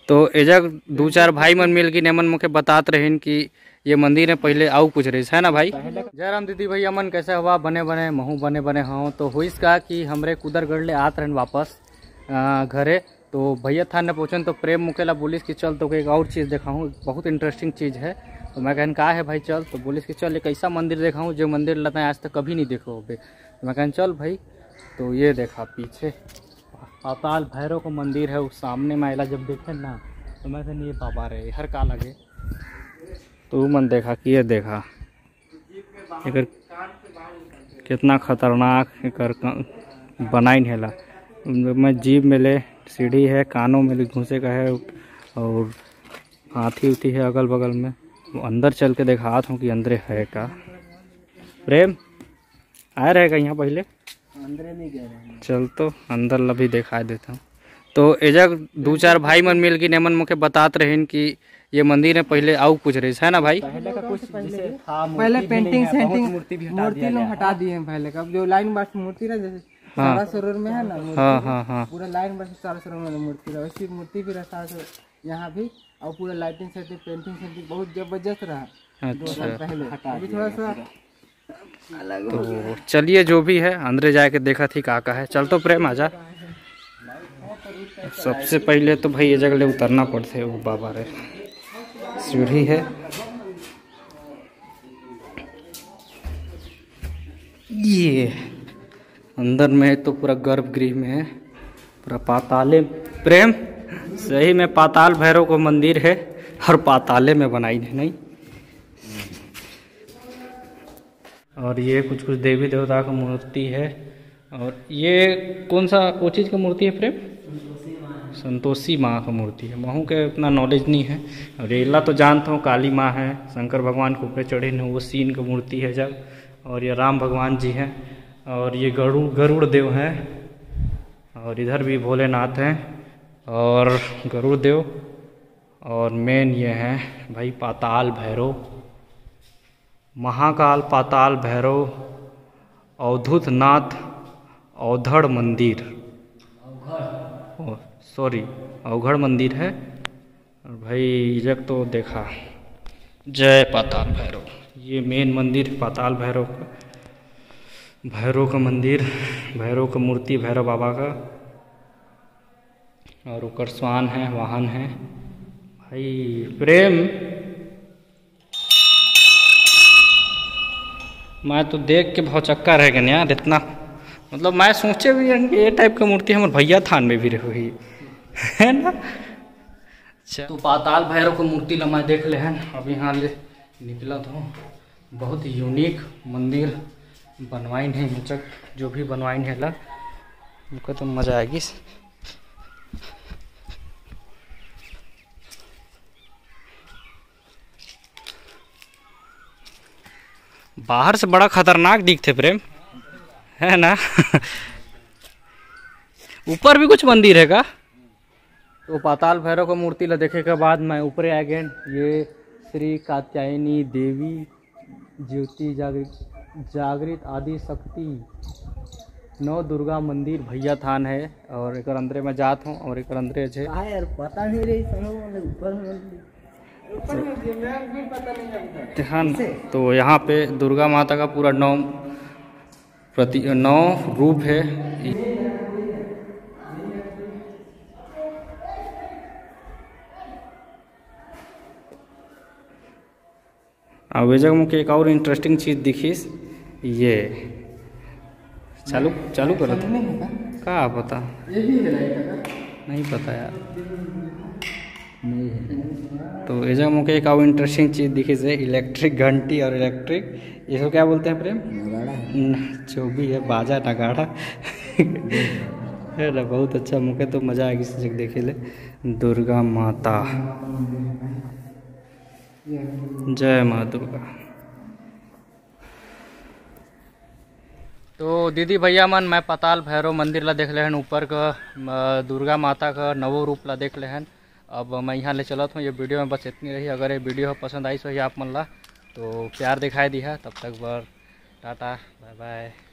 तो एजक दो चार भाई मन मिल के नमन मुखे बतात रहे कि ये मंदिर है पहले आओ पूछ रही है ना भाई। जयराम दीदी भैया मन कैसे हुआ बने बने महू बने बने हाँ। तो हुई का कि हमरे कुदरगढ़ ले आत रहन वापस घरे। तो भैया था ने पूछन तो प्रेम मुकेला बोलिस कि चल तो एक और चीज़ दिखाऊँ बहुत इंटरेस्टिंग चीज़ है। तो मैं कहन कहा है भाई चल। तो बोलिस कि चल एक ऐसा मंदिर दिखाऊँ जो मंदिर लगता है आज तक कभी नहीं देखो हो। तो मैं कहन चल भाई। तो ये देखा पीछे पाताल भैरव का मंदिर है उस सामने महिला जब देखे ना तो मैं कहन ये बाबा रहे हर का लगे। तो मन देखा कि ये देखा एक कितना खतरनाक एक बनाई है। मैं जीप में ले सीढ़ी है कानों में घुसे का है और हाथी उथी है अगल बगल में। अंदर चल के देखा हूँ कि अंदर है का। प्रेम आया रहेगा यहाँ पहले अंदर नहीं गए चल तो अंदर ला भी दिखा देता हूँ। तो एजक दो चार भाई मन मिल के नमन मुखे बतात रहे कि ये मंदिर है पहले आओ पूछ रही है ना भाई। पहले का कुछ पहले पेंटिंग मूर्ति लोग हटा दिए हैं पहले का। जो लाइन बार मूर्ति ना जैसे सारा सरोवर में है ना हाँ पूरा लाइन बार सारा सरोवर में मूर्ति रहा वैसी मूर्ति भी रहा यहाँ भी। और पूरा लाइटिंग सेटिंग पेंटिंग सेटिंग बहुत जबरदस्त रहा। अच्छा पहले अभी थोड़ा सा तो चलिए जो भी है अंदर जाके देखा थी का है। चल तो प्रेम आजा। सबसे पहले तो भाई ये जगह उतरना पड़ते वो बाबा रे सीढ़ी है। ये अंदर में तो पूरा गर्भगृह में है पूरा पाताले प्रेम सही में पाताल भैरव को मंदिर है और पाताले में बनाई है नहीं। और ये कुछ कुछ देवी देवता का मूर्ति है। और ये कौन सा वो चीज़ का मूर्ति है प्रेम संतोषी माँ का मूर्ति है। महू के उतना नॉलेज नहीं है। और रेला तो जानता हूँ काली माँ है शंकर भगवान के ऊपर चढ़े हैं वो सीन का मूर्ति है जब। और ये राम भगवान जी हैं और ये गरुड़ देव हैं और इधर भी भोलेनाथ हैं और गरुड़ देव। और मेन ये हैं भाई पाताल भैरव महाकाल पाताल भैरव अवधूत नाथ अवधड़ मंदिर सॉरी अवघड़ मंदिर है। और भाई जब तो देखा जय पाताल भैरव ये मेन मंदिर पाताल भैरव का मंदिर भैरव का मूर्ति भैरव बाबा का। और ऊपर स्वान है वाहन है भाई प्रेम। मैं तो देख के बहुत चक्का रह गया यार इतना मतलब मैं सोचे भी ये टाइप का मूर्ति हमारे भैया थान में भी रही है ना। अच्छा तो पाताल भैरव का मूर्ति ला मैं देख ले हैं अब यहाँ ले निकला तो बहुत यूनिक मंदिर बनवाइन है मुचक जो भी बनवाइन है ला उनका तो मज़ा आएगी। बाहर से बड़ा खतरनाक दिखते प्रेम है ना। ऊपर भी कुछ मंदिर है का। तो पाताल भैरव का मूर्ति ला देखे के बाद मैं ऊपर आ गए। ये श्री कात्यायनी देवी ज्योति जागृत आदि शक्ति नौ दुर्गा मंदिर भैया थान है। और एक अंदर में जात हूँ और एक अंदर है पता नहीं रही ध्यान। तो यहाँ पे दुर्गा माता का पूरा 9 रूप है। अब जगह मुझे एक और इंटरेस्टिंग चीज़ दिखीस ये चालू करो क्या पता नहीं पता यार नहीं है। तो ये जगह मुझे एक और इंटरेस्टिंग चीज़ दिखी से इलेक्ट्रिक घंटी और इलेक्ट्रिक ये सब क्या बोलते हैं प्रेम जो भी है बाजा नगाड़ा है ना। बहुत अच्छा मुझे तो मज़ा आएगी इस जगह देखे ले। दुर्गा माता जय माँ दुर्गा। तो दीदी भैया मन मैं पाताल भैरव मंदिर ला देख ले हैं ऊपर का दुर्गा माता का नवो रूप ला देख ले हैं। अब मैं यहाँ ले चलत हूँ। ये वीडियो में बस इतनी रही। अगर ये वीडियो पसंद आई सो ही आप मन ला तो प्यार दिखाई दी है। तब तक बर टाटा बाय बाय।